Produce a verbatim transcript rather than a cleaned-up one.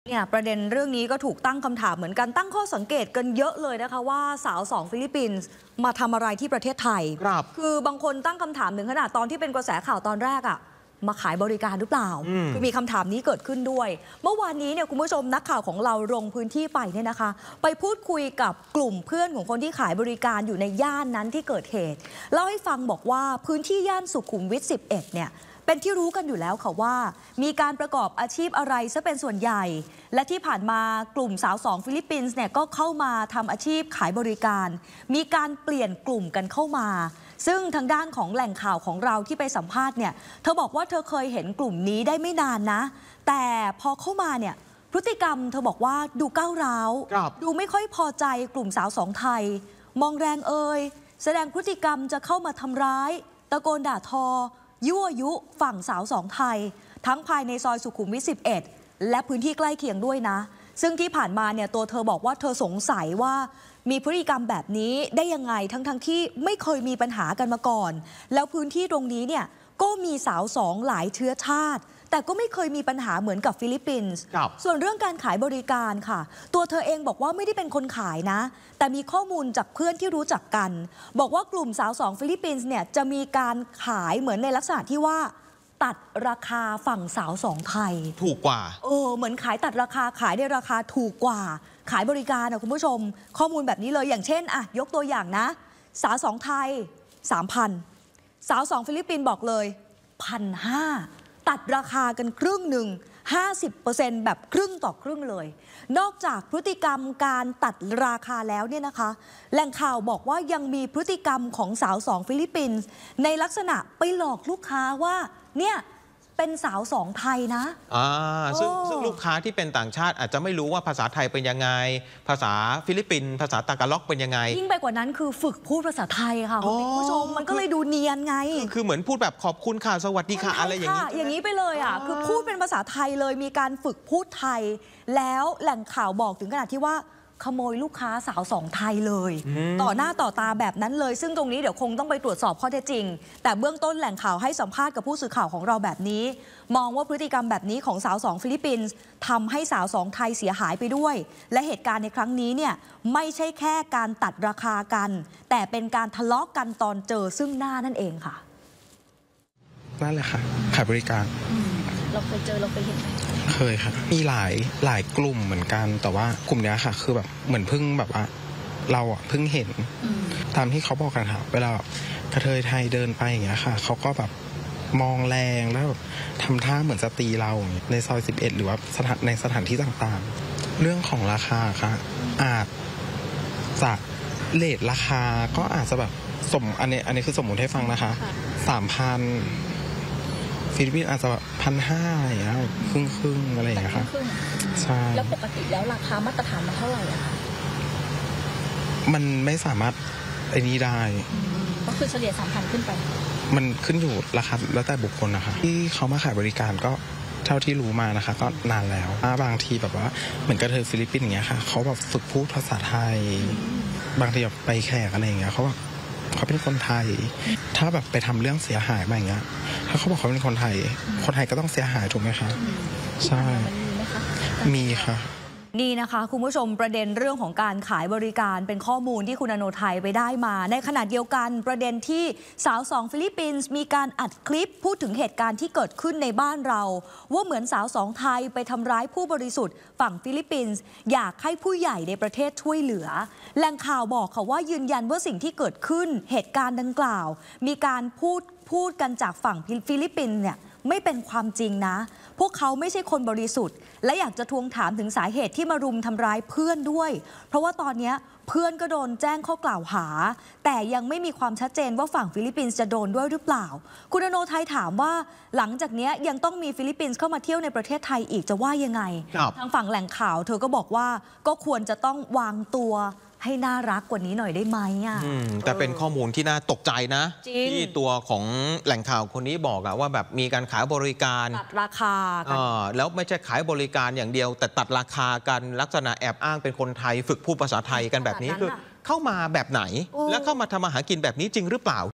เนี่ยประเด็นเรื่องนี้ก็ถูกตั้งคำถามเหมือนกันตั้งข้อสังเกตกันเยอะเลยนะคะว่าสาวสองฟิลิปปินส์มาทำอะไรที่ประเทศไทยครับคือบางคนตั้งคำถามถึงขนาดตอนที่เป็นกระแสข่าวตอนแรกอะมาขายบริการหรือเปล่าคือมีคำถามนี้เกิดขึ้นด้วยเมื่อวานนี้เนี่ยคุณผู้ชมนักข่าวของเราลงพื้นที่ไปเนี่ยนะคะไปพูดคุยกับกลุ่มเพื่อนของคนที่ขายบริการอยู่ในย่านนั้นที่เกิดเหตุเล่าให้ฟังบอกว่าพื้นที่ย่านสุขุมวิทสิบเอ็ดเนี่ยเป็นที่รู้กันอยู่แล้วค่ะว่ามีการประกอบอาชีพอะไรซะเป็นส่วนใหญ่และที่ผ่านมากลุ่มสาวสองฟิลิปปินส์เนี่ยก็เข้ามาทำอาชีพขายบริการมีการเปลี่ยนกลุ่มกันเข้ามาซึ่งทางด้านของแหล่งข่าวของเราที่ไปสัมภาษณ์เนี่ยเธอบอกว่าเธอเคยเห็นกลุ่มนี้ได้ไม่นานนะแต่พอเข้ามาเนี่ยพฤติกรรมเธอบอกว่าดูก้าวร้าวดูไม่ค่อยพอใจกลุ่มสาวสองไทยมองแรงเอ่ยแสดงพฤติกรรมจะเข้ามาทำร้ายตะโกนด่าทอยั่วยุฝั่งสาวสองไทยทั้งภายในซอยสุขุมวิทสิบเอ็ดและพื้นที่ใกล้เคียงด้วยนะซึ่งที่ผ่านมาเนี่ยตัวเธอบอกว่าเธอสงสัยว่ามีพฤติกรรมแบบนี้ได้ยังไงทั้งทั้งที่ไม่เคยมีปัญหากันมาก่อนแล้วพื้นที่ตรงนี้เนี่ยก็มีสาวสองหลายเชื้อชาติแต่ก็ไม่เคยมีปัญหาเหมือนกับฟิลิปปินส์ส่วนเรื่องการขายบริการค่ะตัวเธอเองบอกว่าไม่ได้เป็นคนขายนะแต่มีข้อมูลจากเพื่อนที่รู้จักกันบอกว่ากลุ่มสาวสองฟิลิปปินส์เนี่ยจะมีการขายเหมือนในลักษณะที่ว่าตัดราคาฝั่งสาวสองไทยถูกกว่าเออเหมือนขายตัดราคาขายในราคาถูกกว่าขายบริการนะคุณผู้ชมข้อมูลแบบนี้เลยอย่างเช่นอะยกตัวอย่างนะสาวสองไทย สามพัน สาวสองฟิลิปปินส์บอกเลย หนึ่งพันห้าร้อย ตัดราคากันครึ่งหนึ่ง ห้าสิบเปอร์เซ็นต์ แบบครึ่งต่อครึ่งเลยนอกจากพฤติกรรมการตัดราคาแล้วเนี่ยนะคะแหล่งข่าวบอกว่ายังมีพฤติกรรมของสาวสองฟิลิปปินส์ในลักษณะไปหลอกลูกค้าว่าเนี่ยเป็นสาวสองไทยนะอ่าซึ่งซึ่งลูกค้าที่เป็นต่างชาติอาจจะไม่รู้ว่าภาษาไทยเป็นยังไงภาษาฟิลิปปินส์ภาษาตากาล็อกเป็นยังไงยิ่งไปกว่านั้นคือฝึกพูดภาษาไทยค่ะคุณผู้ชมมันก็เลยดูเนียนไงคือเหมือนพูดแบบขอบคุณค่ะสวัสดีค่ะอะไรอย่างนี้อย่างนี้ไปเลยอ่ะคือพูดเป็นภาษาไทยเลยมีการฝึกพูดไทยแล้วแหล่งข่าวบอกถึงขนาดที่ว่าขโมยลูกค้าสาวสองไทยเลยต่อหน้าต่อตาแบบนั้นเลยซึ่งตรงนี้เดี๋ยวคงต้องไปตรวจสอบข้อเท็จจริงแต่เบื้องต้นแหล่งข่าวให้สัมภาษณ์กับผู้สื่อข่าวของเราแบบนี้มองว่าพฤติกรรมแบบนี้ของสาวสองฟิลิปปินส์ทำให้สาวสองไทยเสียหายไปด้วยและเหตุการณ์ในครั้งนี้เนี่ยไม่ใช่แค่การตัดราคากันแต่เป็นการทะเลาะกันตอนเจอซึ่งหน้านั่นเองค่ะนั่นแหละค่ะขายบริการเราเคยเจอเราเคยเห็นไหมเคยค่ะมีหลายหลายกลุ่มเหมือนกันแต่ว่ากลุ่มนี้ค่ะคือแบบเหมือนเพิ่งแบบว่าเราอ่ะเพิ่งเห็นตามที่เขาบอกกันค่ะเวลากระเทยไทยเดินไปอย่างเงี้ยค่ะเขาก็แบบมองแรงแล้วแบบทำท่าเหมือนจะตีเราในซอยสิบเอ็ดหรือว่าสถานในสถานที่ต่างๆเรื่องของราคาค่ะอาจจะเรทราคาก็อาจจะแบบสมอันนี้อันนี้คือสมมุติให้ฟังนะคะสามพันฟิลิปปินส์อาจจะแบบพันห้าอะไรอย่างเงี้ยครึ่งครึ่งอะไรอย่างเงี้ยค่ะใช่แล้วปกติแล้วราคามาตรฐานมันเท่าไหร่อะคะมันไม่สามารถไอ้นี้ได้ก็คือเฉลี่ยสามพันขึ้นไปมันขึ้นอยู่ราคาแล้วแต่บุคคลนะคะที่เขามาขายบริการก็เท่าที่รู้มานะคะก็นานแล้วบางทีแบบว่าเหมือนกระเทยฟิลิปปินส์อย่างเงี้ยค่ะเขาแบบฝึกพูดภาษาไทยบางทีแบบไปแขกอะไรอย่างเงี้ยเขาแบบเขาเป็นคนไทยถ้าแบบไปทำเรื่องเสียหายมาอย่างเงี้ยถ้าเขาบอกเขาเป็นคนไทยคนไทยก็ต้องเสียหายถูกไหมคะใช่มีค่ะนี่นะคะคุณผู้ชมประเด็นเรื่องของการขายบริการเป็นข้อมูลที่คุณอโนไทยไปได้มาในขณะเดียวกันประเด็นที่สาวสองฟิลิปปินส์มีการอัดคลิปพูดถึงเหตุการณ์ที่เกิดขึ้นในบ้านเราว่าเหมือนสาวสองไทยไปทำร้ายผู้บริสุทธิ์ฝั่งฟิลิปปินส์อยากให้ผู้ใหญ่ในประเทศช่วยเหลือแหล่งข่าวบอกค่ะว่ายืนยันว่าสิ่งที่เกิดขึ้นเหตุการณ์ดังกล่าวมีการพูดพูดกันจากฝั่งฟิลิปปินส์เนี่ยไม่เป็นความจริงนะพวกเขาไม่ใช่คนบริสุทธิ์และอยากจะทวงถามถึงสาเหตุที่มารุมทำร้ายเพื่อนด้วยเพราะว่าตอนนี้เพื่อนก็โดนแจ้งข้อกล่าวหาแต่ยังไม่มีความชัดเจนว่าฝั่งฟิลิปปินส์จะโดนด้วยหรือเปล่าคุณอโนไทยถามว่าหลังจากนี้ยังต้องมีฟิลิปปินส์เข้ามาเที่ยวในประเทศไทยอีกจะว่ายังไงทางฝั่งแหล่งข่าวเธอก็บอกว่าก็ควรจะต้องวางตัวให้น่ารักกว่านี้หน่อยได้ไหมอ่ะแต่เป็นข้อมูลที่น่าตกใจนะที่ตัวของแหล่งข่าวคนนี้บอกอะว่าแบบมีการขายบริการตัดราคาแล้วไม่ใช่ขายบริการอย่างเดียวแต่ตัดราคากันลักษณะแอบอ้างเป็นคนไทยฝึกพูดภาษาไทยกันแบบนี้คือเข้ามาแบบไหนแล้วเข้ามาทำมาหากินแบบนี้จริงหรือเปล่า